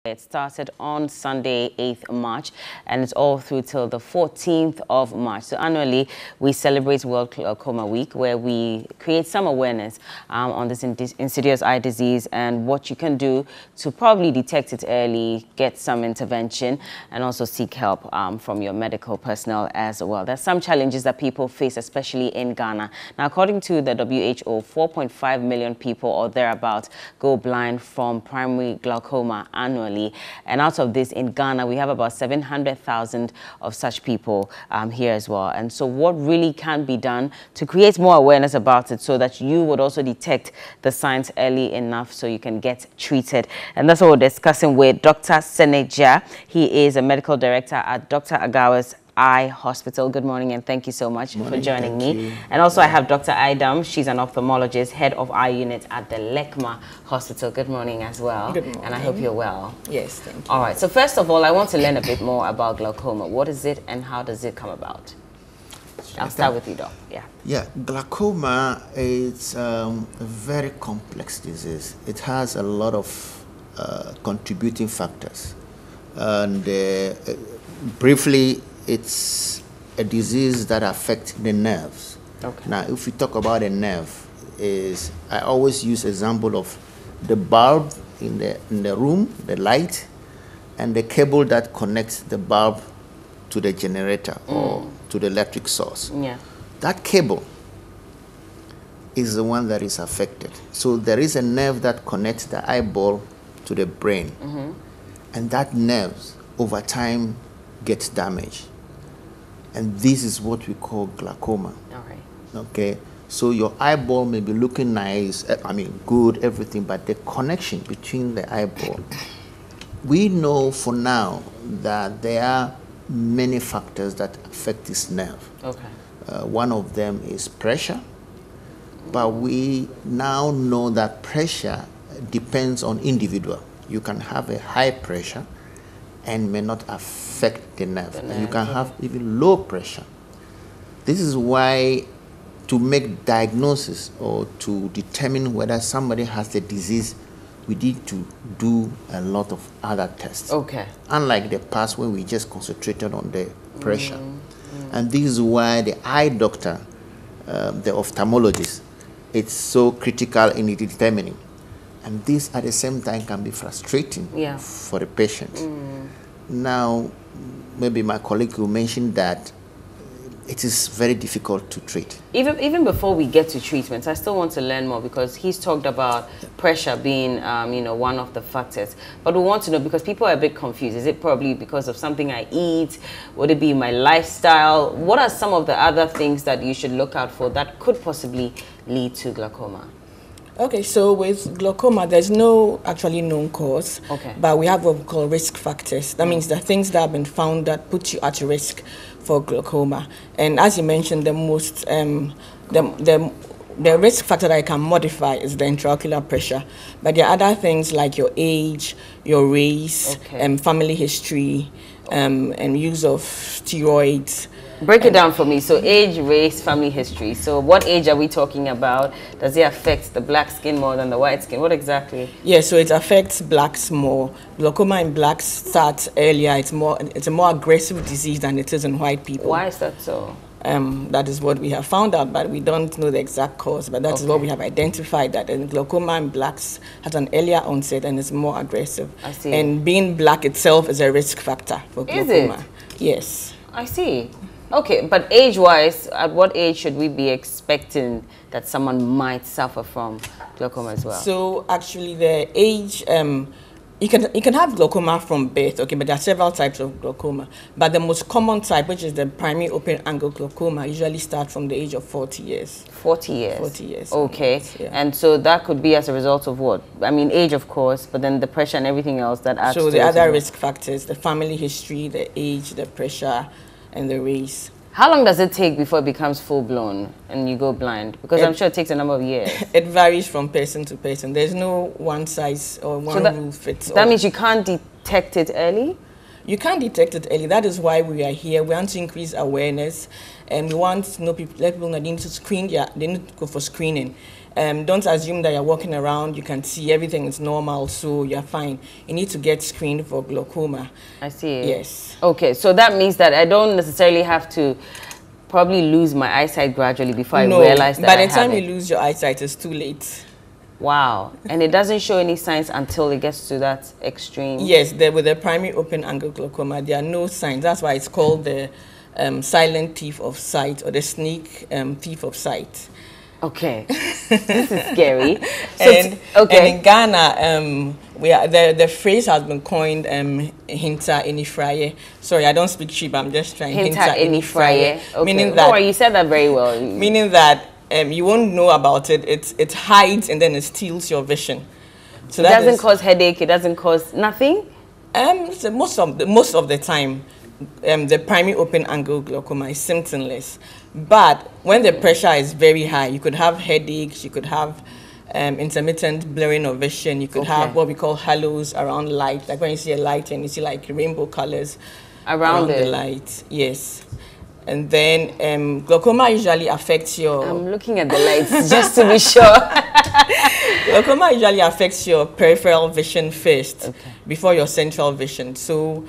It started on Sunday, 8th March, and it's all through till the 14th of March. So annually, we celebrate World Glaucoma Week, where we create some awareness on this insidious eye disease and what you can do to probably detect it early, get some intervention, and also seek help from your medical personnel as well. There's some challenges that people face, especially in Ghana. Now, according to the WHO, 4.5 million people or thereabouts go blind from primary glaucoma annually. And out of this, in Ghana, we have about 700,000 of such people here as well. And so what really can be done to create more awareness about it so that you would also detect the signs early enough so you can get treated? And that's what we're discussing with Dr. Seneja. He is a medical director at Dr. Agawa's Eye Hospital. Good morning, and thank you so much for joining me. And also I have Dr. Idam. She's an ophthalmologist, head of eye unit at the Lekma Hospital. Good morning as well. Good morning. And I hope you're well. Yes, thank you. All right, so first of all, I want to learn a bit more about glaucoma. What is it and how does it come about? I'll start with you, Doc. Yeah, glaucoma is a very complex disease. It has a lot of contributing factors. And briefly, it's a disease that affects the nerves. Okay. Now, if we talk about a nerve, I always use example of the bulb in the room, the light, and the cable that connects the bulb to the generator or to the electric source. Yeah. That cable is the one that is affected. So there is a nerve that connects the eyeball to the brain, and that nerve over time gets damaged. And this is what we call glaucoma. All right. Okay, so your eyeball may be looking nice, good, everything, but the connection between the eyeball, we know for now that there are many factors that affect this nerve. Okay. One of them is pressure, but we now know that pressure depends on individual. You can have a high pressure and may not affect the nerve. And you can have even low pressure. This is why to make diagnosis or to determine whether somebody has the disease, we need to do a lot of other tests. Okay. Unlike the past when we just concentrated on the pressure. And this is why the eye doctor, the ophthalmologist, it's so critical in determining. And this at the same time can be frustrating for the patient. Now, maybe my colleague will mention that it is very difficult to treat. Even before we get to treatment, I still want to learn more because he's talked about pressure being, one of the factors. But we want to know, because people are a bit confused. Is it probably because of something I eat? Would it be my lifestyle? What are some of the other things that you should look out for that could possibly lead to glaucoma? Okay, so with glaucoma, there's no actually known cause, but we have what we call risk factors. That means the things that have been found that put you at risk for glaucoma. And as you mentioned, the most the risk factor that I can modify is the intraocular pressure. But there are other things like your age, your race, family history, and use of steroids. Break it down for me. So age, race, family history. So what age are we talking about? Does it affect the black skin more than the white skin? What exactly? Yeah, so it affects blacks more. Glaucoma in blacks starts earlier. It's a more aggressive disease than it is in white people. Why is that so? That is what we have found out, but we don't know the exact cause. But that is what we have identified, that glaucoma in blacks has an earlier onset and is more aggressive. I see. And being black itself is a risk factor for glaucoma. Is it? Yes. I see. Okay, but age-wise, at what age should we be expecting that someone might suffer from glaucoma as well? So actually, the age, you can have glaucoma from birth, but there are several types of glaucoma. But the most common type, which is the primary open-angle glaucoma, usually starts from the age of 40 years. 40 years? 40 years. Okay, and so that could be as a result of what? I mean, age, of course, but then the pressure and everything else that adds to it. So the other risk factors, the family history, the age, the pressure, and the race. How long does it take before it becomes full-blown and you go blind? Because I'm sure it takes a number of years. It varies from person to person. There's no one size or one rule fits all. That means you can't detect it early? You can't detect it early. That is why we are here. We want to increase awareness, and we want to know let people know they need to screen. Yeah, they need to go for screening. Don't assume that you're walking around, you can see everything is normal, so you're fine. You need to get screened for glaucoma. I see. Yes. Okay, so that means that I don't necessarily have to probably lose my eyesight gradually before I realize that by the time you lose your eyesight, it's too late. Wow. And it doesn't show any signs until it gets to that extreme? Yes, with the primary open-angle glaucoma, there are no signs. That's why it's called the silent thief of sight, or the sneak thief of sight. Okay, this is scary. And in Ghana, the phrase has been coined "hinta inifraye." Sorry, I don't speak Chiba. I'm just trying. Hinta inifraye. Okay. Meaning that. Oh, you said that very well. Meaning that you won't know about it. It hides and then it steals your vision. So it doesn't cause headache. It doesn't cause nothing. So most of the time, the primary open-angle glaucoma is symptomless. But when the pressure is very high, you could have headaches, you could have intermittent blurring of vision, you could have what we call halos around light, like when you see a light and you see like rainbow colors around the light. Yes. And then glaucoma usually affects your... I'm looking at the lights just to be sure. Glaucoma usually affects your peripheral vision first, before your central vision. So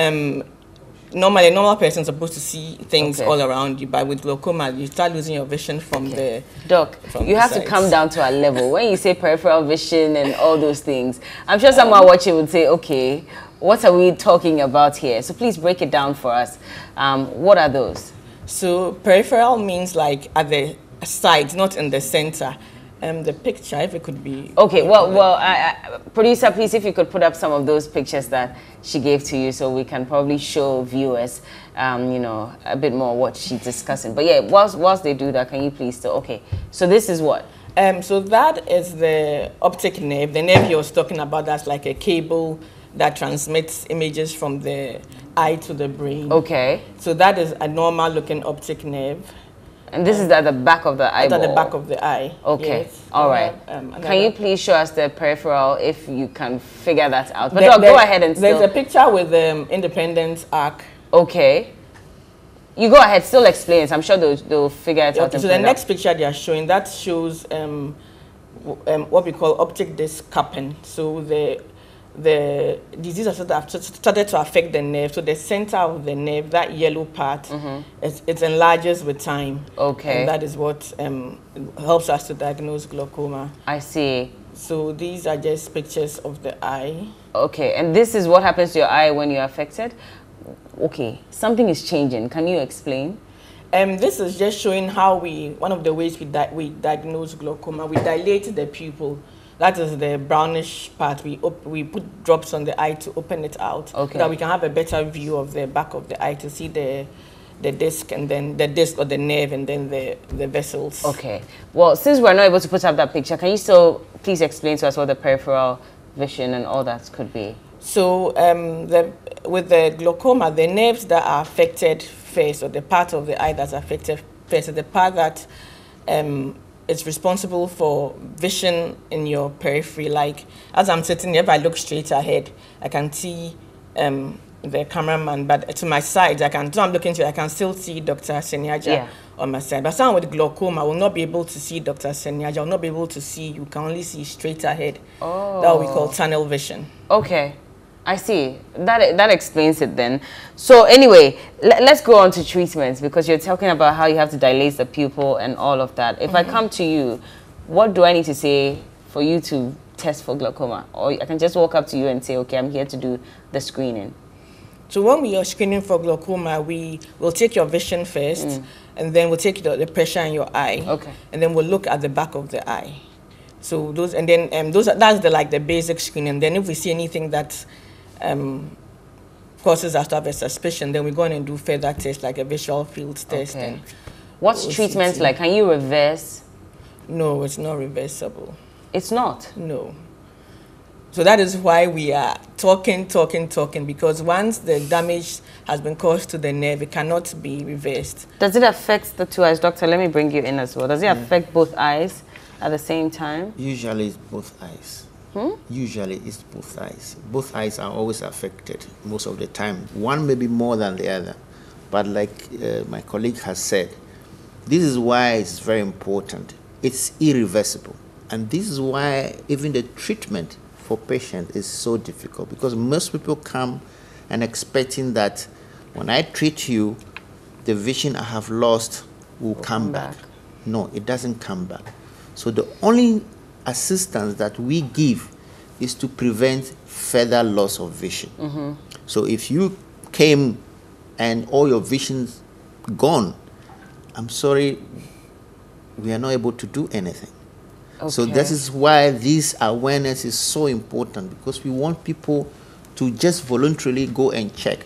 normally, a normal person is supposed to see things all around you, but with glaucoma, you start losing your vision from the... Doc, you have to come down to our level. When you say peripheral vision and all those things, I'm sure someone watching would say, okay, what are we talking about here? So please break it down for us. What are those? So peripheral means like at the sides, not in the center. The picture, if it could be... Okay, producer, please, if you could put up some of those pictures that she gave to you so we can probably show viewers, you know, a bit more what she's discussing. But yeah, whilst they do that, can you please still... Okay, so this is what? So that is the optic nerve. The nerve you was talking about, that's like a cable that transmits images from the eye to the brain. Okay. So that is a normal looking optic nerve. And this is at the back of the eyeball? At the back of the eye. Okay. Yes. All right. Can you please show us the peripheral if you can figure that out? But go ahead and still... There's a picture with the independent arc. Okay. You go ahead, still explain it. I'm sure they'll figure it out. So the next picture they are showing, that shows what we call optic disc cupping. So the disease has started to affect the nerve. So the center of the nerve, that yellow part, it enlarges with time. Okay. And that is what helps us to diagnose glaucoma. I see. So these are just pictures of the eye. Okay, and this is what happens to your eye when you're affected? Okay, something is changing. Can you explain? This is just showing how one of the ways we diagnose glaucoma, we dilate the pupil. That is the brownish part. We put drops on the eye to open it out, so that we can have a better view of the back of the eye to see the disc, and then the disc or the nerve, and then the vessels. Okay. Well, since we're not able to put up that picture, can you still please explain to us what the peripheral vision and all that could be? So with the glaucoma, the nerves that are affected first, or the part of the eye that's affected first, is the part that it's responsible for vision in your periphery. Like, as I'm sitting here, if I look straight ahead, I can see the cameraman, but to my side, so I'm looking to it, I can still see Dr. Senyaja on my side. But someone with glaucoma will not be able to see Dr. Senyaja, will not be able to see, you can only see straight ahead. Oh. That we call tunnel vision. Okay. I see. That explains it then. So anyway, let's go on to treatments, because you're talking about how you have to dilate the pupil and all of that. If I come to you, what do I need to say for you to test for glaucoma? Or I can just walk up to you and say, okay, I'm here to do the screening. So when we are screening for glaucoma, we will take your vision first, and then we'll take the pressure in your eye. Okay. And then we'll look at the back of the eye. So that's the basic screening. And then if we see anything that causes us to have a suspicion, then we go on and do further tests, like a visual field test. Okay. And what's treatment like? Can you reverse? No, it's not reversible. It's not? No. So that is why we are talking, because once the damage has been caused to the nerve, it cannot be reversed. Does it affect the two eyes? Doctor, let me bring you in as well. Does it affect both eyes at the same time? Usually it's both eyes. Usually it's both eyes. Both eyes are always affected most of the time. One may be more than the other. But like my colleague has said, this is why it's very important. It's irreversible. And this is why even the treatment for patients is so difficult, because most people come and expecting that when I treat you, the vision I have lost will come back. No, it doesn't come back. So the only assistance that we give is to prevent further loss of vision. So if you came and all your vision's gone, I'm sorry, we are not able to do anything. So this is why this awareness is so important, because we want people to just voluntarily go and check.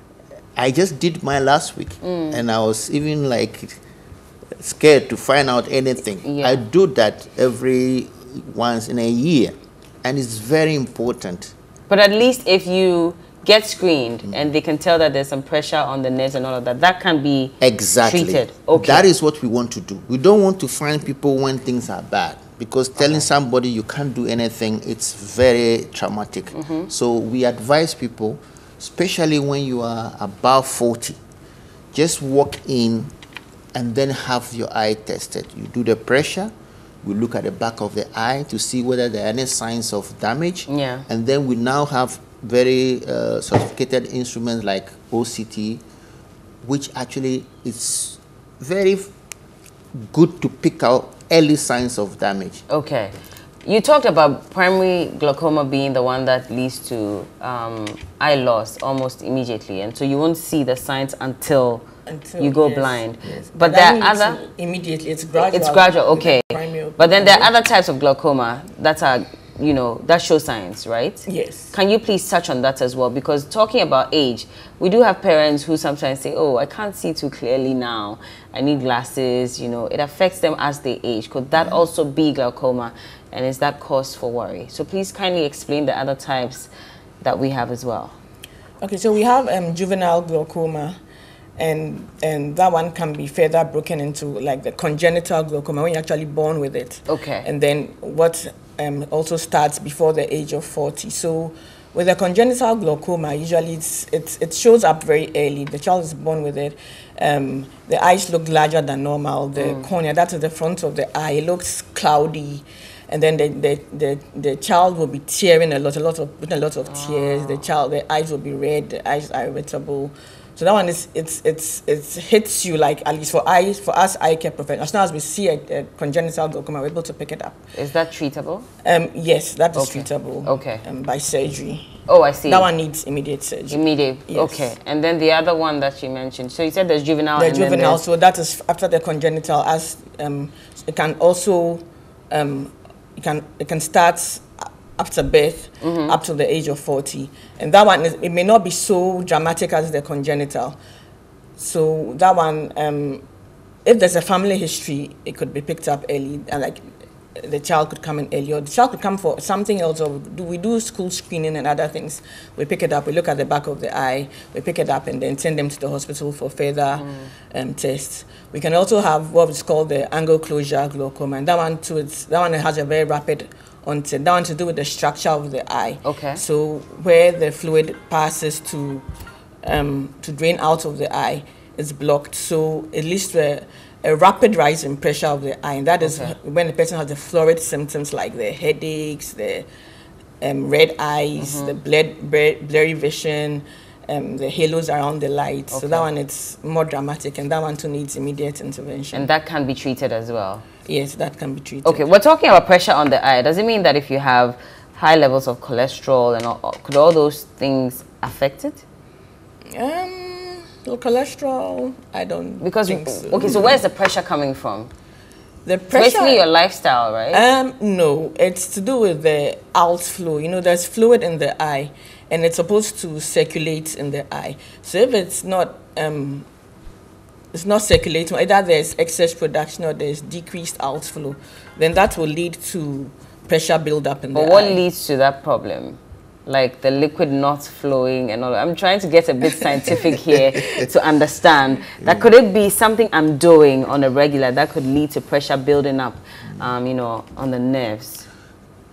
I just did mine last week, and I was even like scared to find out anything. I do that every once in a year, and it's very important. But at least if you get screened and they can tell that there's some pressure on the nerves and all of that, that can be treated. That is what we want to do. We don't want to find people when things are bad, because telling somebody you can't do anything, it's very traumatic. So we advise people, especially when you are above 40, just walk in and then have your eye tested. You do the pressure, we look at the back of the eye to see whether there are any signs of damage. And then we now have very sophisticated instruments like OCT, which actually is very good to pick out early signs of damage. You talked about primary glaucoma being the one that leads to eye loss almost immediately, and so you won't see the signs until you go blind. But there are other... Immediately, it's gradual. It's gradual, But then there are other types of glaucoma that are, you know, that show signs, right? Yes. Can you please touch on that as well? Because talking about age, we do have parents who sometimes say, oh, I can't see too clearly now, I need glasses, you know, it affects them as they age. Could that also be glaucoma, and is that cause for worry? So please kindly explain the other types that we have as well. Okay, so we have juvenile glaucoma, and that one can be further broken into like the congenital glaucoma when you're actually born with it. And then what also starts before the age of 40. So with a congenital glaucoma, usually it shows up very early. The child is born with it. The eyes look larger than normal. The cornea, that's at the front of the eye, it looks cloudy. And then the child will be tearing a lot of tears. The eyes will be red. The eyes are irritable. So that one it hits you, like, at least for us eye care professionals. As soon as we see a congenital glaucoma, we're able to pick it up. Is that treatable? Yes, that is treatable. By surgery. Oh, I see. That one needs immediate surgery. Immediate. Yes. And then the other one that you mentioned. So you said there's juvenile. The juvenile. So that is after the congenital. As it can also it can start after birth, up to the age of 40. And that one, it may not be so dramatic as the congenital. So that one, if there's a family history, it could be picked up early, and like the child could come in early, or the child could come for something else, or we do school screening and other things. We pick it up, we look at the back of the eye, we pick it up and then send them to the hospital for further tests. We can also have what is called the angle closure glaucoma, and that one too, that one has a very rapid onset. That one to do with the structure of the eye. So where the fluid passes to drain out of the eye is blocked, so it leads to a rapid rise in pressure of the eye, and that is when the person has the florid symptoms like the headaches, the red eyes, the blurry vision, the halos around the light. So that one, it's more dramatic, and that one too needs immediate intervention. And that can be treated as well? Yes, that can be treated. Okay, we're talking about pressure on the eye. Does it mean that if you have high levels of cholesterol and all, could all those things affect it? Cholesterol, I don't think so. Okay, so where's the pressure coming from? The pressure, basically your lifestyle, right? No, it's to do with the outflow. You know, there's fluid in the eye, and it's supposed to circulate in the eye. So if it's not circulating, either there's excess production or there's decreased outflow, then that will lead to pressure buildup in the eye. But what leads to that problem? Like the liquid not flowing and all. I'm trying to get a bit scientific here to understand that could it be something I'm doing on a regular that could lead to pressure building up, you know, on the nerves?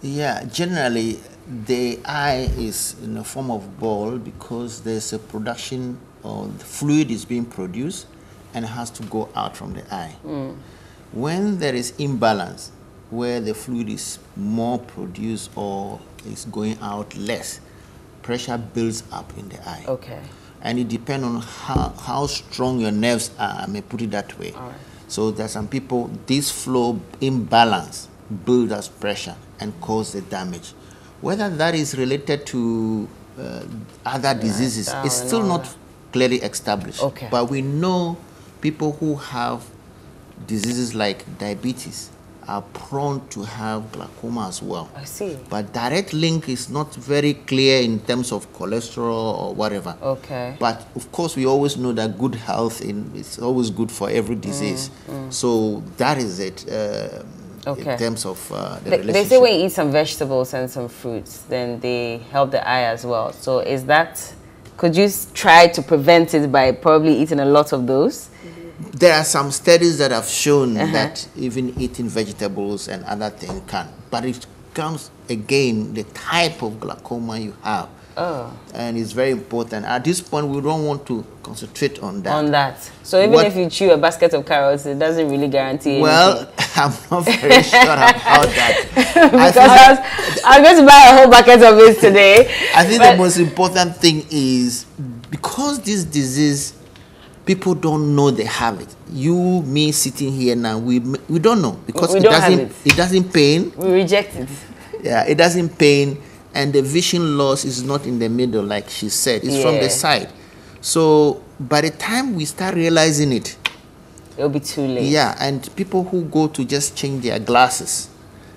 Yeah, generally the eye is in a form of ball because there's a production or the fluid is being produced and has to go out from the eye. When there is imbalance, where the fluid is more produced or is going out less, pressure builds up in the eye. Okay. And it depends on how strong your nerves are, I may put it that way. All right. So there are some people, this flow imbalance builds as pressure and cause the damage. Whether that is related to other diseases is still not clearly established. Okay. But we know people who have diseases like diabetes are prone to have glaucoma as well. I see. But direct link is not very clear in terms of cholesterol or whatever. Okay. But of course, we always know that good health is always good for every disease. So that is it in terms of the relationship. They say when you eat some vegetables and some fruits, then they help the eye as well. So is that, could you try to prevent it by probably eating a lot of those? There are some studies that have shown that even eating vegetables and other things can. But it comes, again, the type of glaucoma you have. And it's very important. At this point, we don't want to concentrate on that. So even if you chew a basket of carrots, it doesn't really guarantee well, anything. I'm not very sure about that. Because I was going to buy a whole bucket of it today. I think the most important thing is, because this disease, people don't know they have it. You, me, sitting here now, we don't know because it doesn't pain. We reject it. Yeah, it doesn't pain, and the vision loss is not in the middle, like she said. It's from the side. So by the time we start realizing it, it'll be too late. Yeah, and people who go to just change their glasses,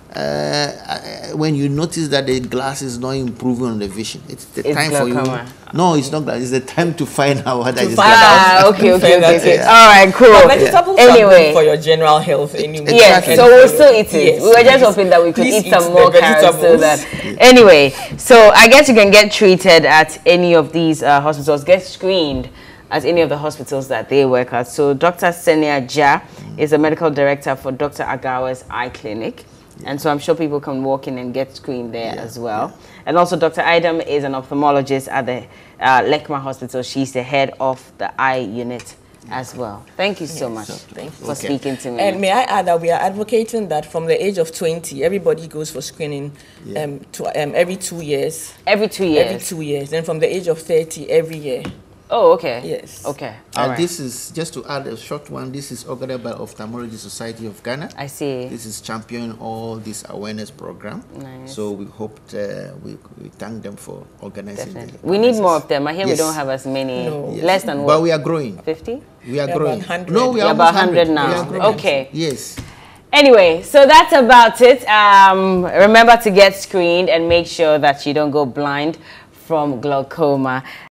when you notice that the glass is not improving on the vision, it's the time glaucoma. For you. No, it's not that. It's the time to find out what that is. Okay. All right, cool. But vegetables are good for your general health anyway. Yes, so we'll still eat it. Yes, we were just hoping that we could eat some more carrots so that. Anyway, so I guess you can get treated at any of these hospitals. Get screened at any of the hospitals that they work at. So Dr. Senia Ja is a medical director for Dr. Agawa's eye clinic. And so I'm sure people can walk in and get screened there as well. And also Dr. Idam is an ophthalmologist at the Lekma Hospital. She's the head of the eye unit as well. Thank you so much for speaking to me. And may I add that we are advocating that from the age of 20, everybody goes for screening every 2 years. Every 2 years? Every 2 years. And from the age of 30, every year. Oh, okay. Yes. Okay. And this is, just to add a short one, this is organized by Ophthalmology Society of Ghana. I see. This is championing all this awareness program. Nice. So we hope we thank them for organizing it. We need more of them. I hear we don't have as many. No. Less than what? But we are growing. 50? We are growing. About 100. No, we are about 100 now. Okay. Yes. Anyway, so that's about it. Remember to get screened and make sure that you don't go blind from glaucoma.